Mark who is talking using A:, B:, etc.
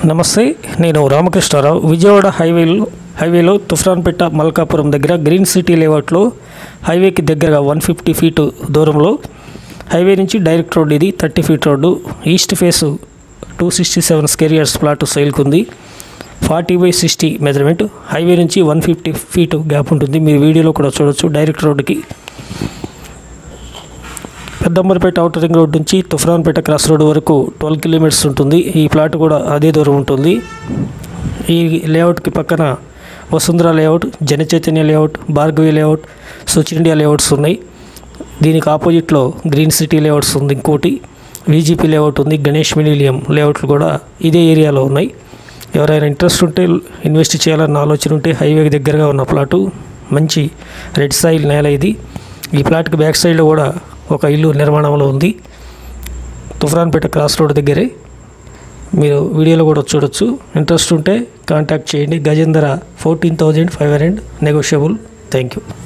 A: నమస్తే, నేను రామకృష్ణారావు. విజయవాడ హైవేలో తుఫ్రాన్పేట మల్కాపురం దగ్గర గ్రీన్ సిటీ లేఅవుట్లో హైవేకి దగ్గరగా 150 ఫీట్ దూరంలో హైవే నుంచి డైరెక్ట్ రోడ్. ఇది 30 feet road. East face 267 square yards plot సేల్కి ఉంది. 40/60 మెజర్మెంట్. హైవే నుంచి 150 ఫీట్ గ్యాప్ ఉంటుంది. మీరు వీడియోలో కూడా చూడొచ్చు. డైరెక్ట్ రోడ్డుకి పెద్దంబర్పేట ఔటర్ రింగ్ రోడ్ నుంచి తుఫ్రాన్పేట క్రాస్ రోడ్ వరకు 12 కిలోమీటర్స్ ఉంటుంది. ఈ ప్లాట్ కూడా అదే దూరం ఉంటుంది. ఈ లేఅవుట్కి పక్కన Vasundhara layout, Janachaitanya layout, Bhargavi layout, such India layouts ఉన్నాయి. దీనికి ఆపోజిట్లో గ్రీన్ సిటీ లేఅవుట్స్ ఉంది. ఇంకోటి విజిపి లేఅవుట్ ఉంది. గణేష్ మిలీనియం లేఅవుట్లు కూడా ఇదే ఏరియాలో ఉన్నాయి. ఎవరైనా ఇంట్రెస్ట్ ఉంటే, ఇన్వెస్ట్ చేయాలన్న ఆలోచన ఉంటే హైవేకి దగ్గరగా ఉన్న ప్లాటు. మంచి రెడ్ సాయిల్ నేల ఇది. ఈ ప్లాట్కి బ్యాక్ సైడ్లో కూడా ఒక ఇల్లు నిర్మాణంలో ఉంది. తుఫ్రాన్పేట క్రాస్ రోడ్ దగ్గరే. మీరు వీడియోలో కూడా చూడొచ్చు. ఇంట్రెస్ట్ ఉంటే కాంటాక్ట్ చేయండి. గజం ధర 14,500 నెగోషియబుల్. Thank you.